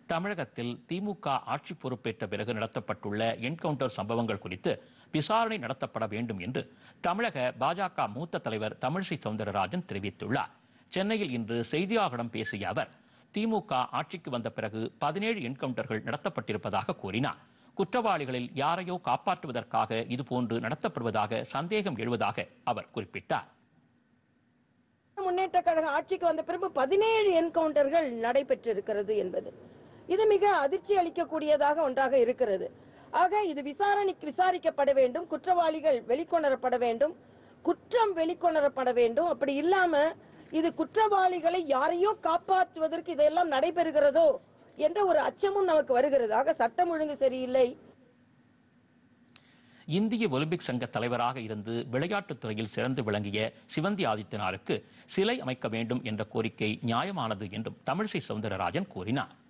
தமிழகத்தில் திமுக ஆட்சி பொறுப்பேற்ற பிறகு நடத்தப்பட்டுள்ள என்கவுண்டர் சம்பவங்கள் குறித்து விசாரணை நடத்தப்பட வேண்டும் என்று தமிழக பாஜக மூத்த தலைவர் தமிழிசை சவுந்தரராஜன் தெரிவித்துள்ளார். சென்னையில் இன்று செய்தியாளர்களிடம் பேசிய அவர், திமுக ஆட்சிக்கு வந்த பிறகு 17 என்கவுண்டர்கள் நடத்தப்பட்டிருப்பதாக கூறினார். குற்றவாளிகளில் யாரையோ காப்பாற்றுவதற்காக இதுபோன்று நடத்தப்படுவதாக சந்தேகம் எழுவதாக அவர் குறிப்பிட்டார். முன்னேற்ற கழக ஆட்சிக்கு வந்த பிறகு 17 என்கவுண்டர்கள் நடைபெற்றிருக்கிறது என்பது இது மிக அதிர்ச்சி அளிக்கக்கூடியதாக ஒன்றாக இருக்கிறது. ஆக இது விசாரிக்கப்பட வேண்டும், குற்றவாளிகள் வெளிக்கொணரப்பட வேண்டும், குற்றம் வெளிக்கொணரப்பட வேண்டும். அப்படி இல்லாம இது குற்றவாளிகளை யாரையோ காப்பாற்றுவதற்கு இதெல்லாம் நடைபெறுகிறதோ என்ற ஒரு அச்சமும் நமக்கு வருகிறது. ஆக சட்டம் ஒழுங்கு சரியில்லை. இந்திய ஒலிம்பிக் சங்க தலைவராக இருந்து விளையாட்டுத் துறையில் சிறந்து விளங்கிய சிவந்தி ஆதித்தனாருக்கு சிலை அமைக்க வேண்டும் என்ற கோரிக்கை நியாயமானது என்றும் தமிழிசை சவுந்தரராஜன் கூறினார்.